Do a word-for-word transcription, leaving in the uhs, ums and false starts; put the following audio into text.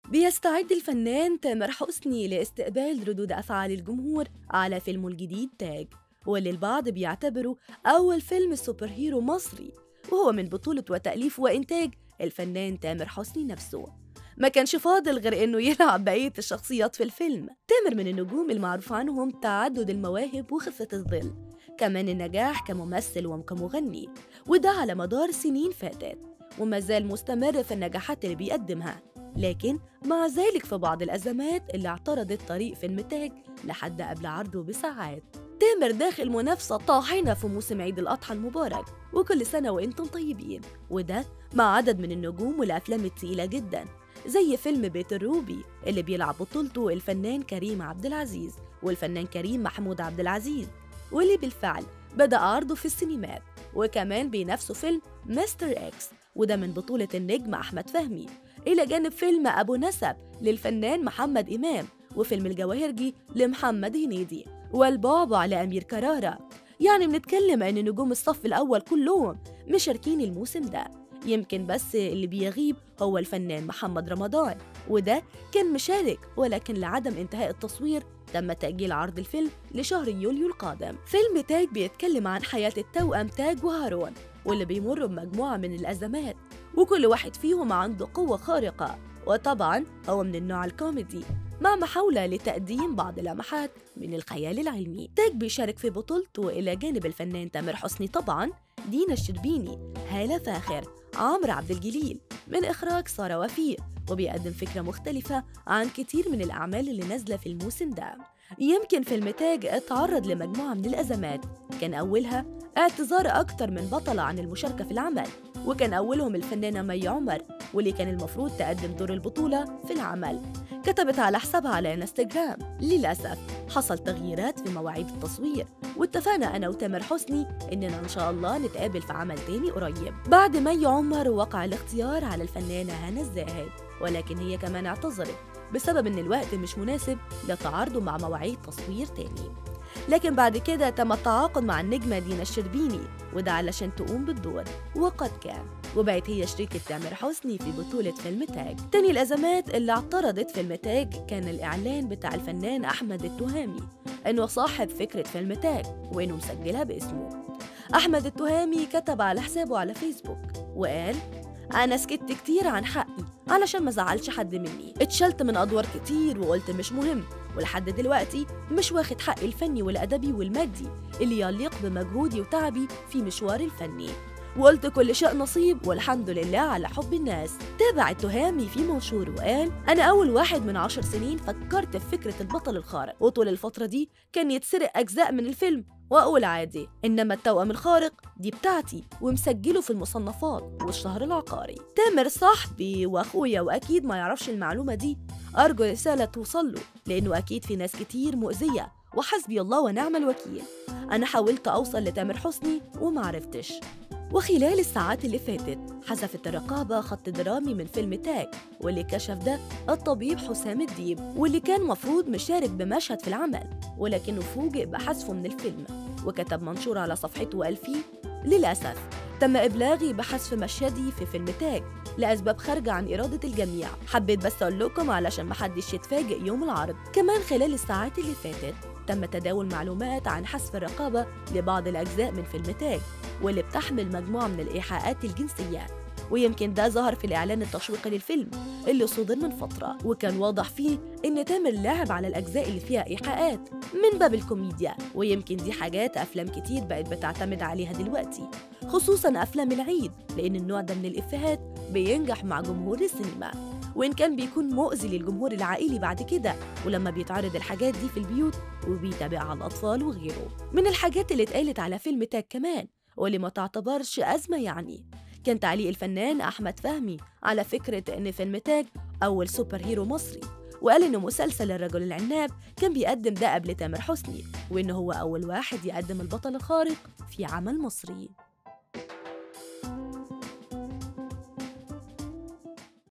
بيستعد الفنان تامر حسني لاستقبال ردود أفعال الجمهور على فيلمه الجديد تاج، واللي البعض بيعتبره أول فيلم سوبر هيرو مصري، وهو من بطولة وتأليف وإنتاج الفنان تامر حسني نفسه. ما كانش فاضل غير إنه يلعب بقية الشخصيات في الفيلم. تامر من النجوم المعروف عنهم تعدد المواهب وخفة الظل، كمان النجاح كممثل وكمغني، وده على مدار سنين فاتت، وما زال مستمر في النجاحات اللي بيقدمها. لكن مع ذلك في بعض الأزمات اللي اعترضت طريق فيلم تاج لحد قبل عرضه بساعات. تامر داخل منافسة طاحنة في موسم عيد الأضحى المبارك، وكل سنة وإنتم طيبين، وده مع عدد من النجوم والأفلام التقيلة جدا، زي فيلم بيت الروبي اللي بيلعب بطولته الفنان كريم عبد العزيز والفنان كريم محمود عبد العزيز، واللي بالفعل بدأ عرضه في السينمات. وكمان بينافسه فيلم مستر إكس، وده من بطولة النجم أحمد فهمي، إلى جانب فيلم أبو نسب للفنان محمد إمام، وفيلم الجواهرجي لمحمد هنيدي، والبعبع لأمير كرارة. يعني بنتكلم إن نجوم الصف الأول كلهم مشاركين الموسم ده، يمكن بس اللي بيغيب هو الفنان محمد رمضان، وده كان مشارك ولكن لعدم انتهاء التصوير تم تأجيل عرض الفيلم لشهر يوليو القادم. فيلم تاج بيتكلم عن حياة التوأم تاج وهارون، واللي بيمروا بمجموعة من الأزمات، وكل واحد فيهم عنده قوة خارقة، وطبعاً هو من النوع الكوميدي مع محاولة لتقديم بعض لمحات من الخيال العلمي. تاج بيشارك في بطولته إلى جانب الفنان تامر حسني طبعاً، دينا الشربيني، هالة فاخر، عمرو عبد الجليل، من إخراج سارة وفيق، وبيقدم فكرة مختلفة عن كتير من الأعمال اللي نازلة في الموسم ده. يمكن فيلم تاج اتعرض لمجموعة من الأزمات، كان أولها اعتذار أكتر من بطلة عن المشاركة في العمل، وكان أولهم الفنانة مي عمر، واللي كان المفروض تقدم دور البطولة في العمل. كتبت على حسابها على انستجرام: للأسف حصل تغييرات في مواعيد التصوير، واتفقنا أنا وتامر حسني إننا إن شاء الله نتقابل في عمل تاني قريب. بعد مي عمر وقع الاختيار على الفنانة هنا الزاهد، ولكن هي كمان اعتذرت بسبب إن الوقت مش مناسب لتعارضه مع مواعيد تصوير تاني. لكن بعد كده تم التعاقد مع النجمة دينا الشربيني، وده علشان تقوم بالدور، وقد كان، وبقت هي شريكة تامر حسني في بطولة فيلم تاج. تاني الأزمات اللي اعترضت فيلم تاج كان الإعلان بتاع الفنان أحمد التهامي إنه صاحب فكرة فيلم تاج وإنه مسجلها باسمه. أحمد التهامي كتب على حسابه على فيسبوك وقال: أنا سكت كتير عن حقي علشان ما زعلش حد مني، اتشلت من أدوار كتير وقلت مش مهم، ولحد دلوقتي مش واخد حقي الفني والأدبي والمادي اللي يليق بمجهودي وتعبي في مشواري الفني، وقلت كل شيء نصيب والحمد لله على حب الناس. تابع التهامي في منشور وقال: أنا أول واحد من عشر سنين فكرت في فكرة البطل الخارق، وطول الفترة دي كان يتسرق أجزاء من الفيلم وأقول عادي، إنما التوأم الخارق دي بتاعتي ومسجله في المصنفات والشهر العقاري. تامر صاحبي وأخويا وأكيد ما يعرفش المعلومة دي، أرجو رسالة توصل له، لأنه أكيد في ناس كتير مؤذية، وحسبي الله ونعم الوكيل. أنا حاولت أوصل لتامر حسني ومعرفتش. وخلال الساعات اللي فاتت حذفت الرقابة خط درامي من فيلم تاج، واللي كشف ده الطبيب حسام الديب، واللي كان مفروض مشارك بمشهد في العمل، ولكنه فوجئ بحذفه من الفيلم، وكتب منشور على صفحته وقال فيه: للأسف تم إبلاغي بحذف مشهدي في فيلم تاج لأسباب خارجة عن إرادة الجميع، حبيت بس أقول لكم علشان محدش يتفاجئ يوم العرض. كمان خلال الساعات اللي فاتت تم تداول معلومات عن حذف الرقابة لبعض الأجزاء من فيلم تاج، واللي بتحمل مجموعة من الإيحاءات الجنسية، ويمكن ده ظهر في الإعلان التشويقي للفيلم اللي صدر من فترة، وكان واضح فيه إن تامر لعب على الأجزاء اللي فيها إيحاءات من باب الكوميديا، ويمكن دي حاجات أفلام كتير بقت بتعتمد عليها دلوقتي، خصوصاً أفلام العيد، لأن النوع ده من الإفيهات بينجح مع جمهور السينما، وإن كان بيكون مؤذي للجمهور العائلي بعد كده، ولما بيتعرض الحاجات دي في البيوت وبيتابعها الأطفال وغيره. من الحاجات اللي اتقالت على فيلم تاج كمان واللي ما تعتبرش أزمة يعني، كان تعليق الفنان أحمد فهمي على فكرة إن فيلم تاج أول سوبر هيرو مصري، وقال إنه مسلسل الرجل العناب كان بيقدم ده قبل تامر حسني، وإنه هو أول واحد يقدم البطل الخارق في عمل مصري.